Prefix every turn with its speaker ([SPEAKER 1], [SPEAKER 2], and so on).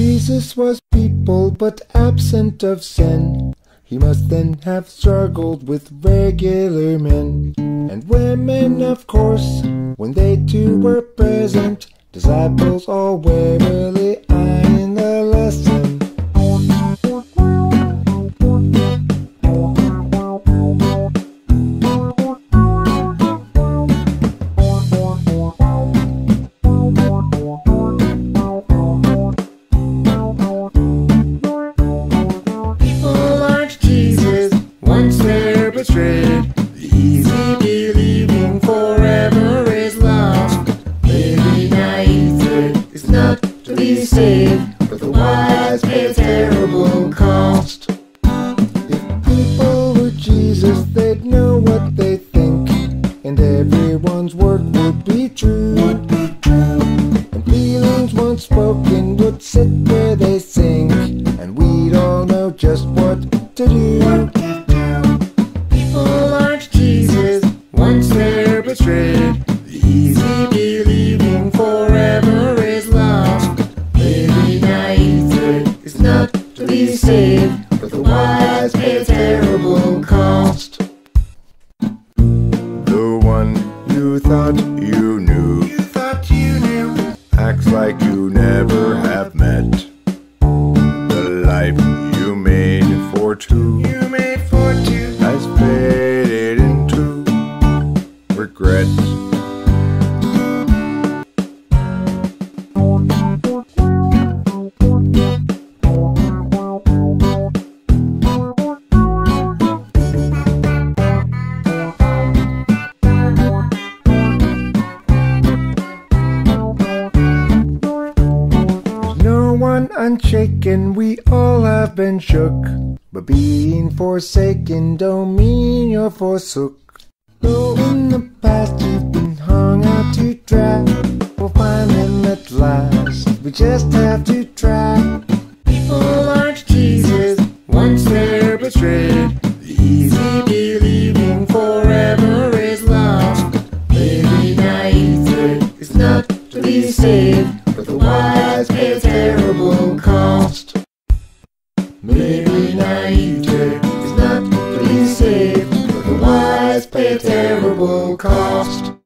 [SPEAKER 1] Jesus was people but absent of sin. He must then have struggled with regular men and women, of course, when they too were present. Disciples all warily eyeing the lesson. Once they're betrayed, the easy believing forever is lost. Maybe naive is not to be saved, but the wise pay a terrible cost. If people were Jesus, they'd know what they think, and everyone's work would be true. And feelings once spoken would sit where they sink, and we'd all know just what to do. Once they're betrayed, the easy believing forever is lost. Maybe naive is not to be saved, but the wise pay a terrible cost. The one you thought you knew, acts like you never have met. The life you made for two, has faded into regret. No one unshaken, we all have been shook, but being forsaken don't mean you're forsook. Though in the past you've been hung out to dry, we'll find them at last, we just have to try. People aren't Jesus once they're betrayed. The easy believing forever is lost. Maybe naive is not to be saved, but the wise pay a terrible cost. Maybe naive is not to be saved, but the wise pay a terrible cost.